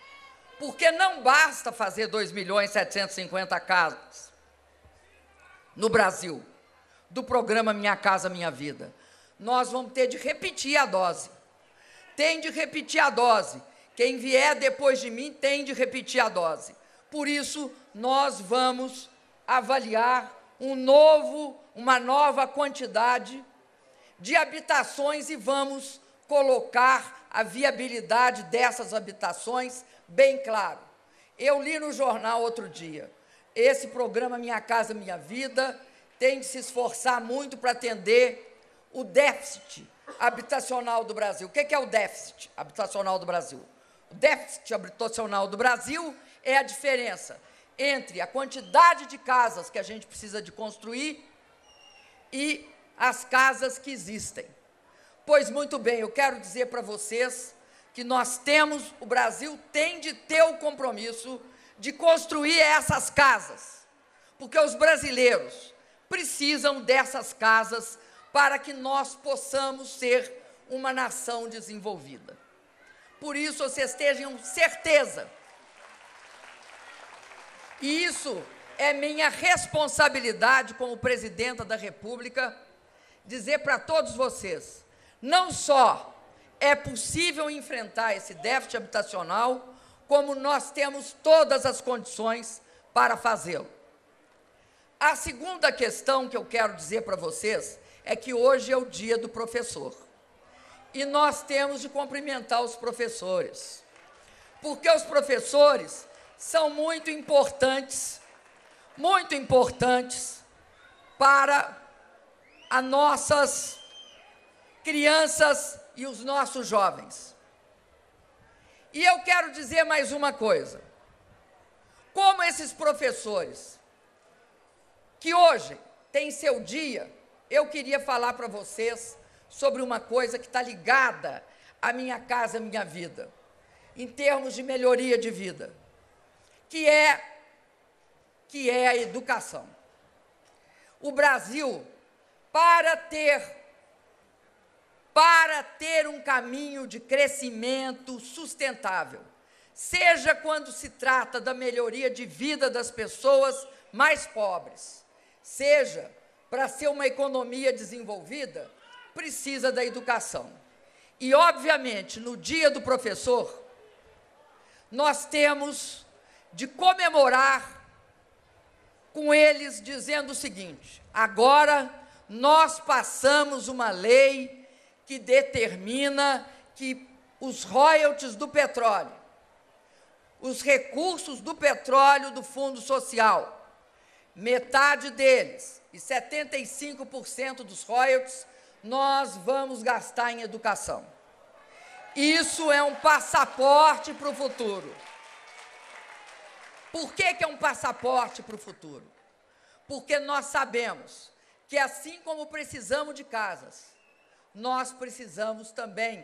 porque não basta fazer 2.750.000 casas. no Brasil, do programa Minha Casa Minha Vida. Nós vamos ter de repetir a dose. Tem de repetir a dose. Quem vier depois de mim tem de repetir a dose. Por isso, nós vamos avaliar uma nova quantidade de habitações e vamos colocar a viabilidade dessas habitações bem claro. Eu li no jornal outro dia, esse programa Minha Casa Minha Vida tem de se esforçar muito para atender o déficit habitacional do Brasil. O que é o déficit habitacional do Brasil? O déficit habitacional do Brasil é a diferença entre a quantidade de casas que a gente precisa de construir e as casas que existem. Pois, muito bem, eu quero dizer para vocês que o Brasil tem de ter o compromisso de construir essas casas, porque os brasileiros precisam dessas casas para que nós possamos ser uma nação desenvolvida. Por isso, vocês tenham certeza, e isso é minha responsabilidade como presidenta da República, dizer para todos vocês, não só é possível enfrentar esse déficit habitacional, como nós temos todas as condições para fazê-lo. A segunda questão que eu quero dizer para vocês é que hoje é o dia do professor. E nós temos de cumprimentar os professores, porque os professores são muito importantes para as nossas crianças e os nossos jovens. E eu quero dizer mais uma coisa. Como esses professores, que hoje têm seu dia, eu queria falar para vocês sobre uma coisa que está ligada à Minha Casa Minha Vida, em termos de melhoria de vida, que é a educação. O Brasil, para ter um caminho de crescimento sustentável, seja quando se trata da melhoria de vida das pessoas mais pobres, seja para ser uma economia desenvolvida, precisa da educação. E, obviamente, no Dia do Professor, nós temos de comemorar com eles dizendo o seguinte: agora nós passamos uma lei que determina que os royalties do petróleo, os recursos do petróleo do Fundo Social, metade deles e 75% dos royalties, nós vamos gastar em educação. Isso é um passaporte para o futuro. Por que é um passaporte para o futuro? Porque nós sabemos que, assim como precisamos de casas, nós precisamos também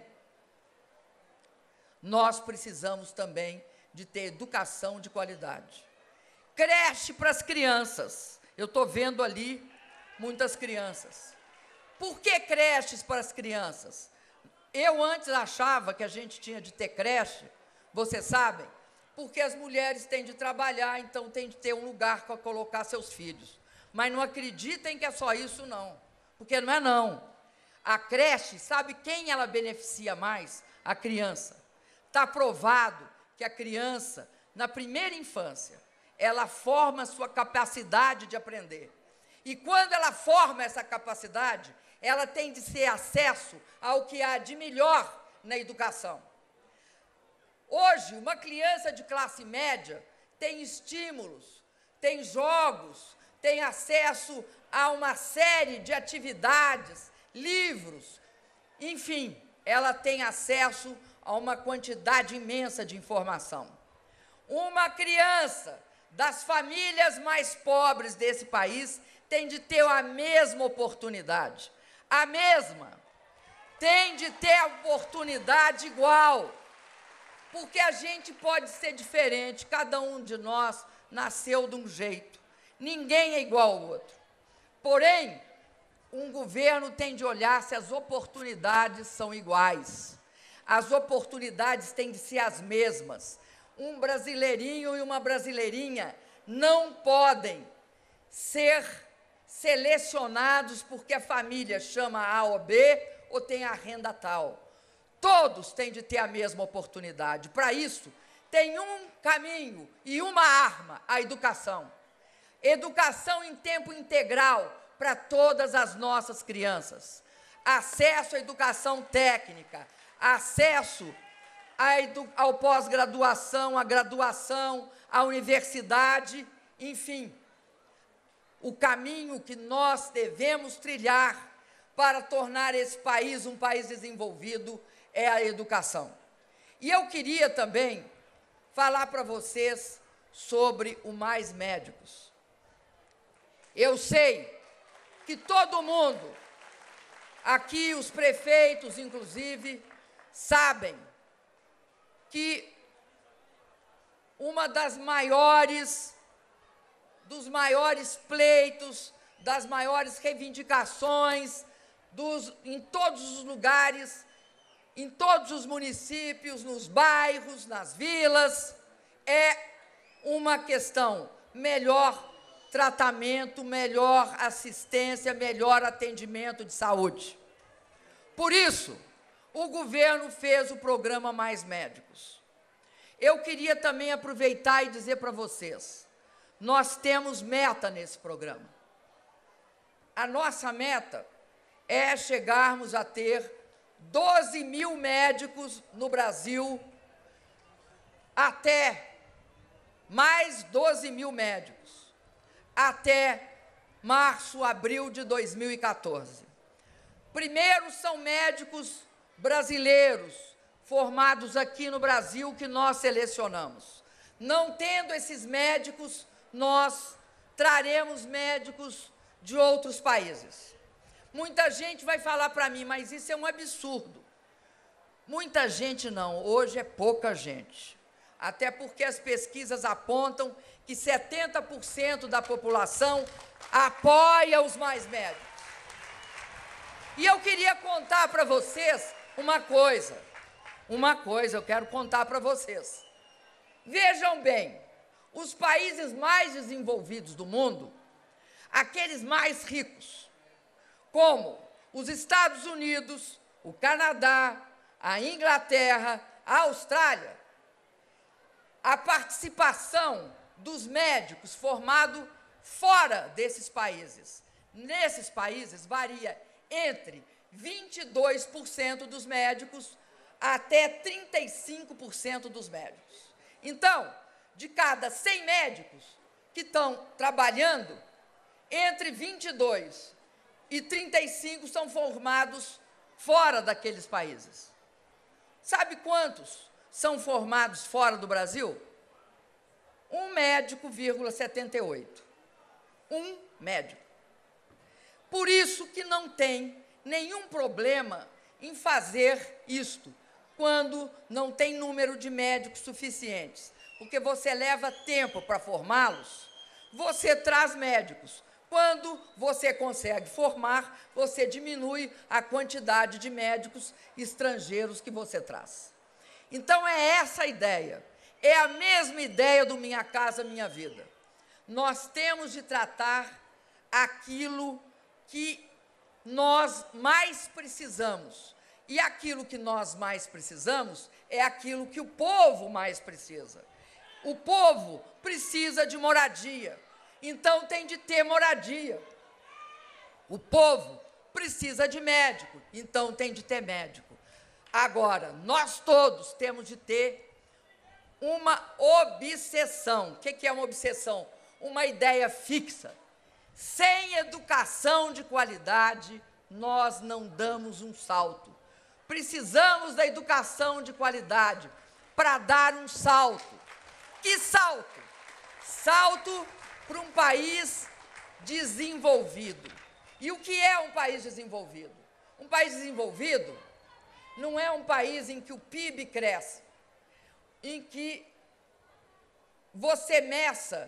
de ter educação de qualidade. Creche para as crianças. Eu estou vendo ali muitas crianças. Por que creches para as crianças? Eu antes achava que a gente tinha de ter creche, vocês sabem, porque as mulheres têm de trabalhar, então têm de ter um lugar para colocar seus filhos. Mas não acreditem que é só isso, não. Porque não é não. A creche, sabe quem ela beneficia mais? A criança. Está provado que a criança, na primeira infância, ela forma a sua capacidade de aprender. E quando ela forma essa capacidade, ela tem de ter acesso ao que há de melhor na educação. Hoje, uma criança de classe média tem estímulos, tem jogos, tem acesso a uma série de atividades, livros, enfim, ela tem acesso a uma quantidade imensa de informação. Uma criança das famílias mais pobres desse país tem de ter a mesma oportunidade. A mesma. Tem de ter a oportunidade igual. Porque a gente pode ser diferente, cada um de nós nasceu de um jeito. Ninguém é igual ao outro. Porém, um governo tem de olhar se as oportunidades são iguais. As oportunidades têm de ser as mesmas. Um brasileirinho e uma brasileirinha não podem ser selecionados porque a família chama A ou B ou tem a renda tal. Todos têm de ter a mesma oportunidade. Para isso, tem um caminho e uma arma, a educação. Educação em tempo integral para todas as nossas crianças. Acesso à educação técnica, acesso ao pós-graduação, à graduação, à universidade, enfim. O caminho que nós devemos trilhar para tornar esse país um país desenvolvido é a educação. E eu queria também falar para vocês sobre o Mais Médicos. Eu sei que todo mundo, aqui os prefeitos, inclusive, sabem que uma dos maiores pleitos, das maiores reivindicações, em todos os lugares, em todos os municípios, nos bairros, nas vilas, é uma questão: melhor tratamento, melhor assistência, melhor atendimento de saúde. Por isso, o governo fez o programa Mais Médicos. Eu queria também aproveitar e dizer para vocês, nós temos meta nesse programa. A nossa meta é chegarmos a ter 12 mil médicos no Brasil, mais 12 mil médicos, até março, abril de 2014. Primeiro, são médicos brasileiros, formados aqui no Brasil, que nós selecionamos. Não tendo esses médicos, nós traremos médicos de outros países. Muita gente vai falar para mim, mas isso é um absurdo. Muita gente não, hoje é pouca gente. Até porque as pesquisas apontam que 70% da população apoia os Mais Médicos. E eu queria contar para vocês uma coisa eu quero contar para vocês. Vejam bem, os países mais desenvolvidos do mundo, aqueles mais ricos, como os Estados Unidos, o Canadá, a Inglaterra, a Austrália, a participação dos médicos formados fora desses países, nesses países, varia entre 22% dos médicos até 35% dos médicos. Então, de cada 100 médicos que estão trabalhando, entre 22 e 35 são formados fora daqueles países. Sabe quantos são formados fora do Brasil? 1 médico,78. 1 médico. Por isso que não tem nenhum problema em fazer isto, quando não tem número de médicos suficientes, porque você leva tempo para formá-los, você traz médicos. Quando você consegue formar, você diminui a quantidade de médicos estrangeiros que você traz. Então, é essa a ideia. É a mesma ideia do Minha Casa Minha Vida. Nós temos de tratar aquilo que nós mais precisamos. E aquilo que nós mais precisamos é aquilo que o povo mais precisa. O povo precisa de moradia. Então, tem de ter moradia. O povo precisa de médico, então tem de ter médico. Agora, nós todos temos de ter uma obsessão. O que é uma obsessão? Uma ideia fixa. Sem educação de qualidade, nós não damos um salto. Precisamos da educação de qualidade para dar um salto. Que salto? Salto para um país desenvolvido. E o que é um país desenvolvido? Um país desenvolvido não é um país em que o PIB cresce, em que você meça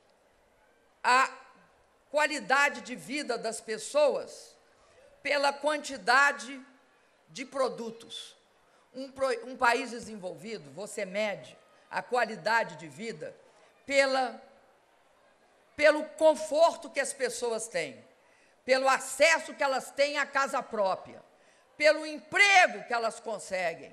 a qualidade de vida das pessoas pela quantidade de produtos. Um país desenvolvido, você mede a qualidade de vida pelo conforto que as pessoas têm. pelo acesso que elas têm à casa própria, pelo emprego que elas conseguem,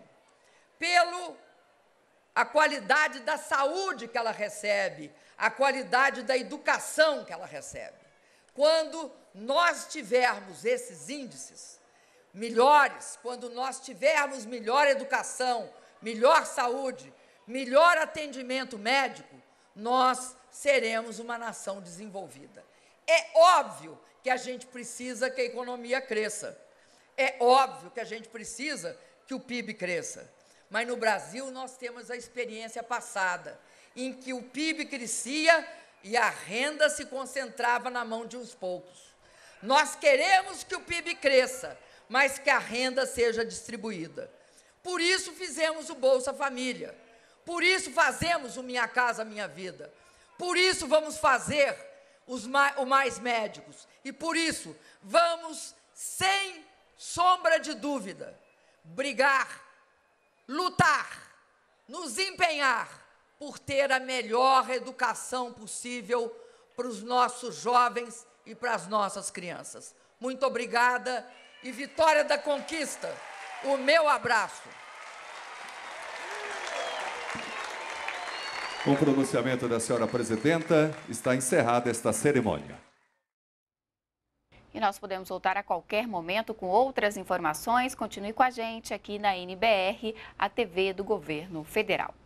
a qualidade da saúde que ela recebe, a qualidade da educação que ela recebe. Quando nós tivermos esses índices melhores, quando nós tivermos melhor educação, melhor saúde, melhor atendimento médico, nós seremos uma nação desenvolvida. É óbvio que a gente precisa que a economia cresça. É óbvio que a gente precisa que o PIB cresça. Mas no Brasil nós temos a experiência passada, em que o PIB crescia e a renda se concentrava na mão de uns poucos. Nós queremos que o PIB cresça, mas que a renda seja distribuída. Por isso fizemos o Bolsa Família. Por isso fazemos o Minha Casa Minha Vida. Por isso vamos fazer o Mais Médicos. E por isso vamos, sem sombra de dúvida, brigar, lutar, nos empenhar por ter a melhor educação possível para os nossos jovens e para as nossas crianças. Muito obrigada e vitória da conquista. O meu abraço. Com o pronunciamento da senhora presidenta, está encerrada esta cerimônia. E nós podemos voltar a qualquer momento com outras informações. Continue com a gente aqui na NBR, a TV do Governo Federal.